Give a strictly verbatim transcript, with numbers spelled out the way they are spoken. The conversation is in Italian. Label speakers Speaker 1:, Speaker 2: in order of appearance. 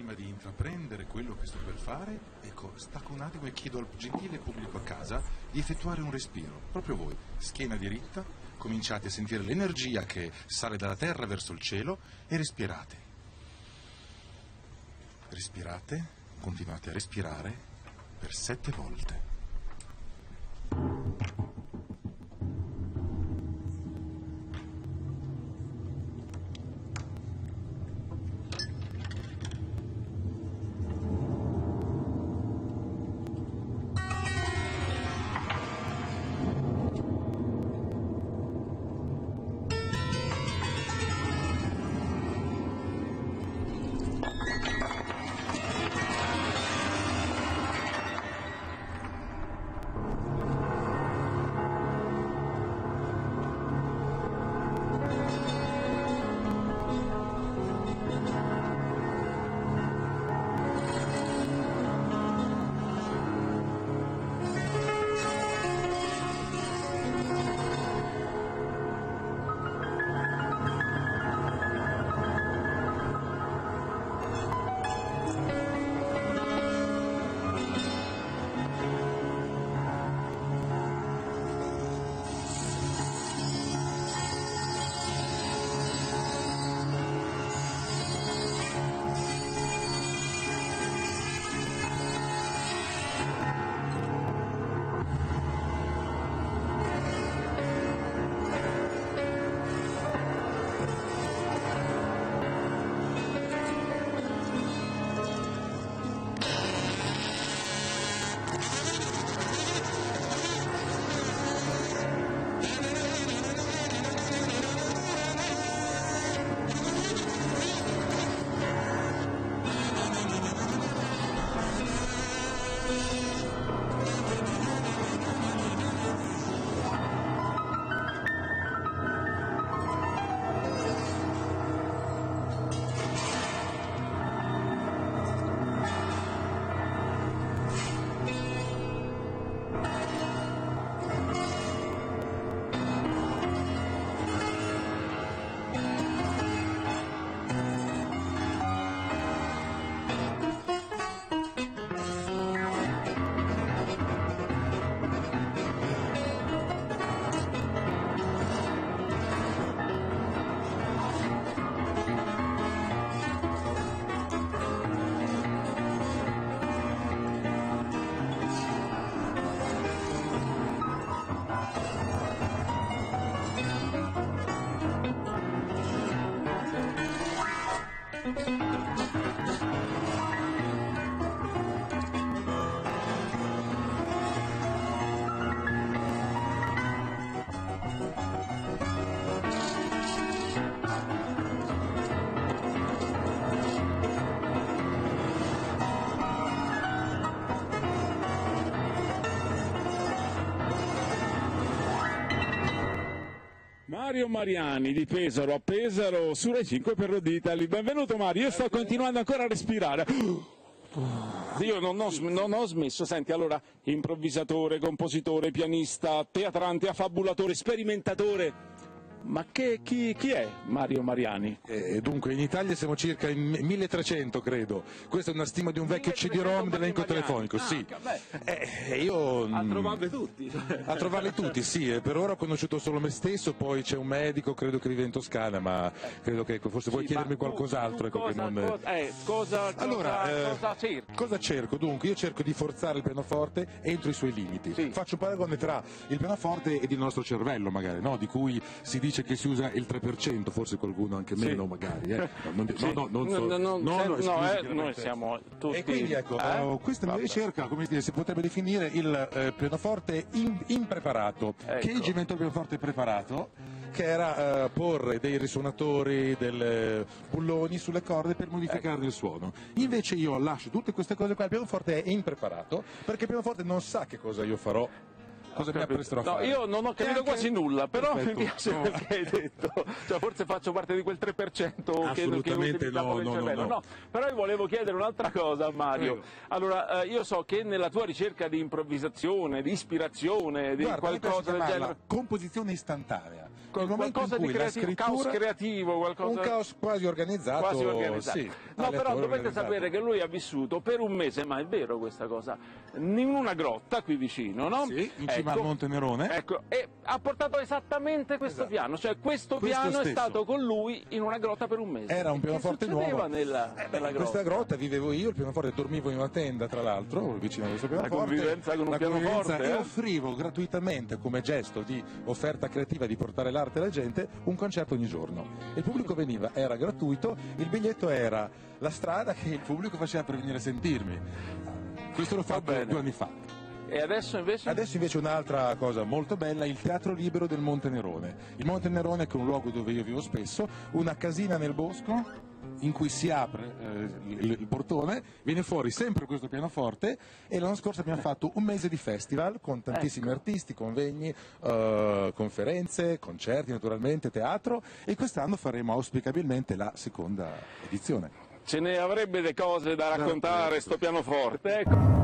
Speaker 1: prima di intraprendere quello che sto per fare, ecco, stacco un attimo e chiedo al gentile pubblico a casa di effettuare un respiro. Proprio voi, schiena diritta, cominciate a sentire l'energia che sale dalla terra verso il cielo e respirate. Respirate, continuate a respirare per sette volte.
Speaker 2: Mario Mariani di Pesaro a Pesaro su Rai cinque per Road Italy. Benvenuto Mario, io sto continuando ancora a respirare. Io non ho, non ho smesso, senti, allora, improvvisatore, compositore, pianista, teatrante, affabulatore, sperimentatore. Ma che, chi, chi è Mario Mariani?
Speaker 1: Eh, dunque, in Italia siamo circa in milletrecento, credo. Questa è una stima di un vecchio C D ROM dell'elenco telefonico, ah, sì. Eh, io,
Speaker 2: a trovarli tutti.
Speaker 1: A trovarli tutti, sì. Eh, per ora ho conosciuto solo me stesso, poi c'è un medico, credo che vive in Toscana, ma credo che forse vuoi sì, chiedermi qualcos'altro. Ecco,
Speaker 2: cosa,
Speaker 1: che non...
Speaker 2: cosa, eh, cosa,
Speaker 1: allora,
Speaker 2: cosa,
Speaker 1: eh,
Speaker 2: cosa cerchi?
Speaker 1: Cosa cerco? Dunque, io cerco di forzare il pianoforte entro i suoi limiti.
Speaker 2: Sì.
Speaker 1: Faccio un paragone tra il pianoforte ed il nostro cervello, magari, no? Di cui si dice che si usa il tre per cento, forse qualcuno anche meno, sì. magari. Eh? No, non,
Speaker 2: sì.
Speaker 1: no, no, non so,
Speaker 2: no, no,
Speaker 1: no, no,
Speaker 2: no eh, noi siamo tutti...
Speaker 1: E quindi ecco,
Speaker 2: eh?
Speaker 1: uh, questa mia ricerca, come dire, si potrebbe definire il eh, pianoforte in, impreparato.
Speaker 2: Ecco.
Speaker 1: Cage inventò il pianoforte preparato, che era uh, porre dei risuonatori, dei bulloni sulle corde per modificarne ecco. il suono. Invece io lascio tutte queste cose qua, il pianoforte è impreparato, perché il pianoforte non sa che cosa io farò
Speaker 3: cosa mi appresterò a
Speaker 2: No,
Speaker 3: fare.
Speaker 2: io non ho capito
Speaker 3: anche-
Speaker 2: quasi nulla, però
Speaker 3: Perfetto.
Speaker 2: mi piace
Speaker 3: No.
Speaker 2: perché hai detto, cioè forse faccio parte di quel tre per cento che, che
Speaker 3: Assolutamente
Speaker 2: utilizza
Speaker 3: no,
Speaker 2: il
Speaker 3: no, no,
Speaker 2: cervello.
Speaker 3: no.
Speaker 2: Però io volevo chiedere un'altra cosa a Mario.
Speaker 3: Prego.
Speaker 2: Allora, eh, io so che nella tua ricerca di improvvisazione, di ispirazione, di
Speaker 3: Guarda, a me piace
Speaker 2: qualcosa del
Speaker 3: chiamarla
Speaker 2: genere,
Speaker 3: composizione istantanea.
Speaker 2: qual-
Speaker 3: Il momento
Speaker 2: qualcosa
Speaker 3: in cui
Speaker 2: di
Speaker 3: la
Speaker 2: creativo, caos
Speaker 3: scrittura,
Speaker 2: creativo, qualcosa...
Speaker 3: un caos quasi organizzato,
Speaker 2: quasi organizzato.
Speaker 3: sì,
Speaker 2: No, però
Speaker 3: aleatorio,
Speaker 2: dovete
Speaker 3: organizzato.
Speaker 2: sapere che lui ha vissuto per un mese, ma è vero questa cosa, in una grotta qui vicino, no?
Speaker 3: Sì, in cima
Speaker 2: Ecco,
Speaker 3: al Monte Nerone.
Speaker 2: Ecco, e ha portato esattamente questo
Speaker 3: Esatto.
Speaker 2: piano, cioè questo,
Speaker 3: Questo
Speaker 2: piano è
Speaker 3: stesso.
Speaker 2: stato con lui in una grotta per un mese.
Speaker 3: Era un
Speaker 2: Che
Speaker 3: pianoforte
Speaker 2: succedeva
Speaker 3: nuovo.
Speaker 2: nella,
Speaker 3: Eh,
Speaker 2: nella
Speaker 3: in questa
Speaker 2: grotta?
Speaker 3: grotta vivevo io, il pianoforte, dormivo in una tenda tra l'altro, vicino a questo pianoforte.
Speaker 2: convivenza con un
Speaker 3: La convivenza,
Speaker 2: pianoforte,
Speaker 3: e
Speaker 2: eh?
Speaker 3: offrivo gratuitamente, come gesto di offerta creativa di portare l'arte alla gente, un concerto ogni giorno. Il pubblico veniva, era gratuito, il biglietto era la strada che il pubblico faceva per venire a sentirmi. Questo l'ho fatto
Speaker 2: bene.
Speaker 3: due anni fa.
Speaker 2: E adesso invece?
Speaker 3: Adesso invece un'altra cosa molto bella, il Teatro Libero del Monte Nerone. Il Monte Nerone, che è un luogo dove io vivo spesso, una casina nel bosco in cui si apre eh, il, il portone, viene fuori sempre questo pianoforte, e l'anno scorso abbiamo fatto un mese di festival con tantissimi
Speaker 2: Ecco.
Speaker 3: artisti, convegni, eh, conferenze, concerti naturalmente, teatro, e quest'anno faremo auspicabilmente la seconda edizione.
Speaker 2: Ce ne avrebbe le cose da
Speaker 3: Certo.
Speaker 2: raccontare, sto pianoforte, ecco.